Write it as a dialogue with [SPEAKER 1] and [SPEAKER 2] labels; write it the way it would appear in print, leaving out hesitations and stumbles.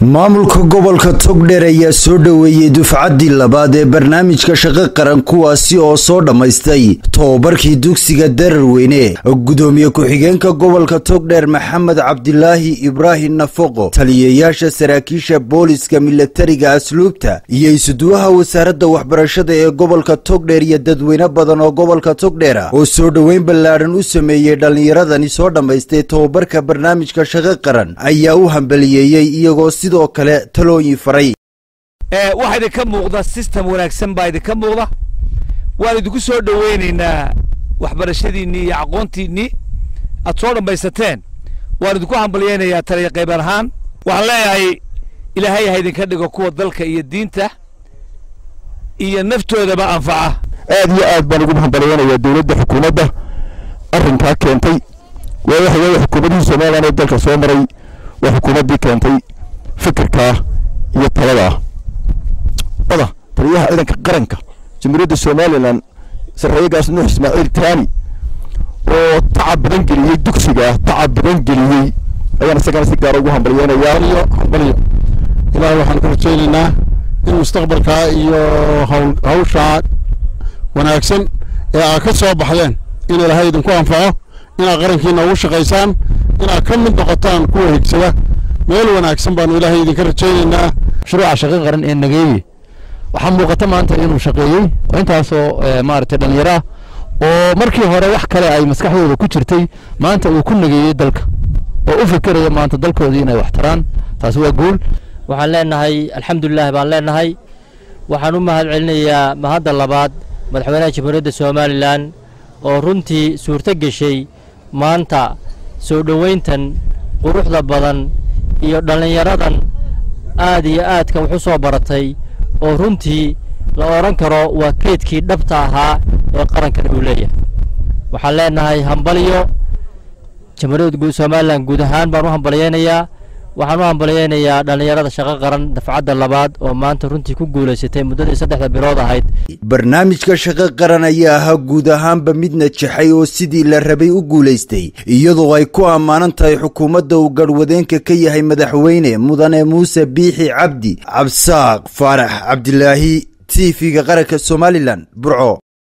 [SPEAKER 1] maamulka gobolka Togdheer ayaa soo dhaweeyay dufcadii labaad ee barnaamijka shaqo qaran kuwaasi oo soo dhamaystay tababarkii dugsiga Dararweyne gudoomiye ku-xigeenka gobolka Togdheer Maxamed Cabdilaahi Ibrahim Nafaqo taliyeyaasha saraakiisha booliska militariga asluubta iyo isuduwaha wasaaradda waxbarashada ee gobolka Togdheer iyo dadweyne badan oo gobolka Togdheer oo soo dhaweyn ballaaran u sameeyay dhalinyaradani soo dhamaystay tababarka barnaamijka shaqo qaran ayaa u hambalyeeyay iyagoo sidoo kale talooyin faray
[SPEAKER 2] waxa idinka muuqda system wanaagsan baa idinka muuqda waan idinku soo dhaweynaynaa waxbarashadiinni iyo aqoontiinni aad soo dhamaysateen waan idinku hambalyeynayaa taliya qayban ahaan waxaan leeyahay ilaahay ha idinka dhigo kuwa dalka iyo diinta iyo naftoodaba anfaca
[SPEAKER 3] aad iyo aad baan ugu hambalyeynayaa dawladda xukuumadda arrinkaa keentay waa xukuumadii Soomaaliya ee dalka soo maray waa xukuumadii keentay fikirka iyo talada taliyaha ciidanka qaranka jamhuuriyadda Soomaaliland sarreeyagaas Nuux Ismaaciil Taani oo tacab badan geliyay dugsiga ayaan isagana si gaar ah ugu hambalyeynaya
[SPEAKER 4] ilaahay waxaan ku rajaynaynaa in mustaqbalka iyo hawsha wanaagsan ee aad ka soo baxdeen in ilaahay idinku anfaco in aad qarankiina ugu shaqaysaan in aad ka mid noqotaan kuwa higsada meel wanaagsan baan ilaahay idinka rajaynaynaa
[SPEAKER 5] shuruuca shaqo qaran ee nageeyay waxa muuqata maanta inuu shaqeeyay intaasoo maartay dhalinyaro oo markii hore wax kale ay maskaxdooda ku jirtay maanta uu ku nageeyay dalka oo u fikiraya maanta dalkoodii inay wax taraan taas waa guul
[SPEAKER 6] waxaan leenahay alxamdulillah baan leenahay waxaan u mahad celinayaa mahadda labaad madaxweynaha jamhuuriyadda Soomaaliland oo runtii suurto gashay maanta soo dhaweyntan quruxda badan iyo dhalinyaradan aad iyo aadka wuxuu soo baratay oo runtii la oran karo waa keedkii dhabta ahaa ee qarankan uu leeyahay waxaan leenahay hambaliyo jamhuuriyadda Soomaaliland guud ahaan baan u hambaleynayaa waxaan u hambaleynayaa dhalinyarada shaqo qaran dafcadda labaad oo maanta runtii ku guuleysatay muddadii 3 bilood ahayd
[SPEAKER 1] barnaamijka shaqo qaran ayaa ahaa guud ahaanba mid najaxay oo sidii la rabay u guuleystay iyadoo ay ku amaanan tahay xukuumadda uu garwadeenka ka yahay madaxweyne mudane Muuse Biixi Cabdi Cabsaaq Faarax Cabdilaahi TV-ga qaranka Somaliland Burco